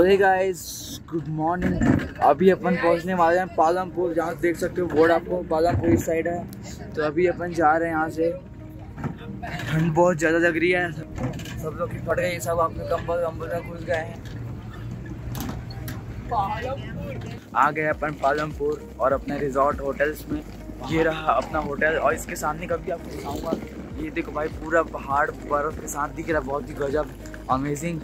Hey guys, good morning. अभी अपन पहुंचने वाले हैं पालमपुर, जहाँ देख सकते हो बोर्ड आपको, पालमपुर इस साइड है। तो अभी अपन जा रहे हैं यहाँ से। ठंड बहुत ज़्यादा लग रही है, सब लोग की फट गए, सब अपने कंबल वम्बल में घुस गए हैं। आ गए अपन पालमपुर और अपने रिजॉर्ट होटल्स में। ये रहा अपना होटल और इसके सामने का भी आपको दिखाऊंगा। ये देखो भाई, पूरा पहाड़ बर्फ के साथ दिख रहा है, बहुत ही गजब, अमेजिंग।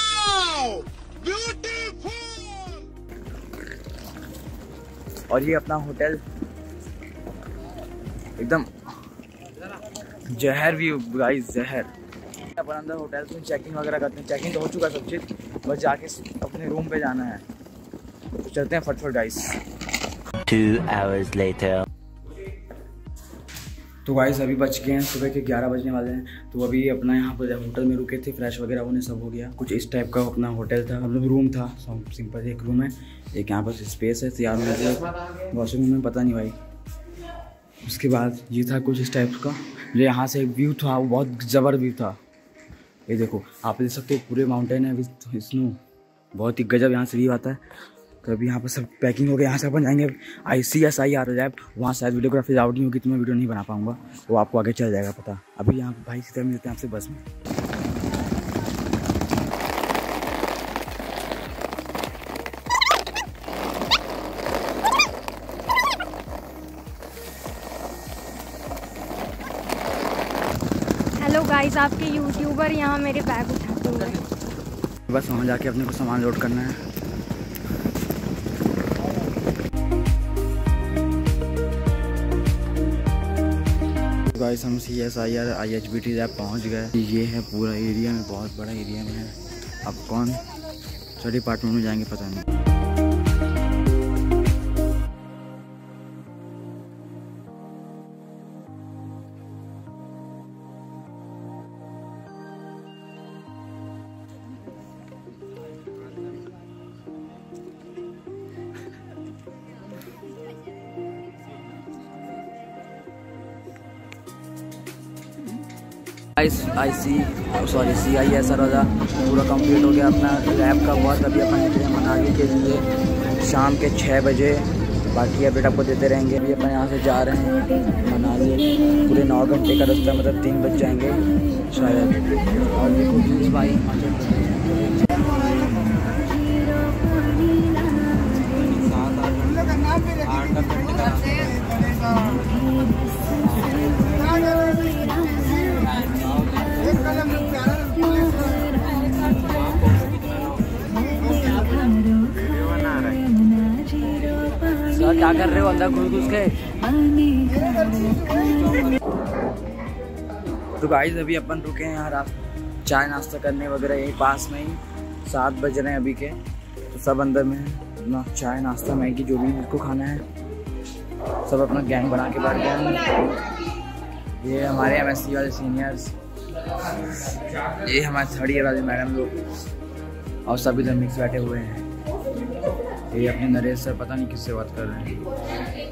और ये अपना होटल एकदम जहर व्यू गाइस, जहर। अपन अंदर होटल में चेकिंग वगैरह करते हैं, चेकिंग तो हो चुका है सब चीज़, बस जाके अपने रूम पे जाना है। तो चलते हैं फटफट गाइस। 2 hours later। तो गाइस अभी बच गए हैं सुबह के 11 बजने वाले हैं। तो अभी अपना यहाँ पर होटल में रुके थे, फ्रेश वगैरह होने सब हो गया। कुछ इस टाइप का अपना होटल था, मतलब रूम था, सिंपल एक रूम है। एक यहाँ पर स्पेस है तैयार में, वॉशरूम में पता नहीं भाई। उसके बाद ये था कुछ इस टाइप का, जो यहाँ से व्यू था वो बहुत ज़बर व्यू था। ये देखो आप देख सकते हो, पूरे माउंटेन है विद स्नो, बहुत ही गजब यहाँ से व्यू आता है। तो अभी यहाँ पर सब पैकिंग हो गया, यहाँ से अपन जाएंगे ICSI लैब। वहाँ शायद वीडियोग्राफी आउट नहीं होगी तो मैं वीडियो नहीं बना पाऊँगा, वो आपको आगे चल जाएगा पता। अभी यहाँ भाई सीधे मिलते हैं आपसे बस में। हेलो गाइस, आपके यूट्यूबर यहाँ मेरे बैग उठाते हैं। बस वहाँ जाके अपने को सामान लोड करना है। गाइस हम CSI IHBT लैब पहुँच गए। ये है पूरा एरिया में, बहुत बड़ा एरिया में है। अब कौन सा डिपार्टमेंट में जाएंगे पता नहीं। CISR वाला पूरा कंप्लीट हो गया अपना लैब का वर्क। अभी अपन निकले मनाली के लिए शाम के 6 बजे। बाकी अपडेट आपको देते रहेंगे। अभी अपन यहाँ से जा रहे हैं मनाली, पूरे 9 घंटे का रास्ता, मतलब 3 बज जाएंगे शायद। और देखो भाई, क्या कर रहे हो अंदर घुस के? तो गाइस अभी अपन रुके हैं यहाँ चाय नाश्ता करने वगैरह, यही पास में ही। 7 बज रहे हैं अभी के। तो सब अंदर में है ना, चाय नाश्ता मैगी जो भी जिसको खाना है, सब अपना गैंग बना के बैठ गए हैं। ये हमारे MSc वाले सीनियर्स, ये हमारे 3rd ईयर वाले मैडम लोग, और सभी लोग मिक्स बैठे हुए हैं। ये अपने नरेश सर पता नहीं किससे बात कर रहे हैं।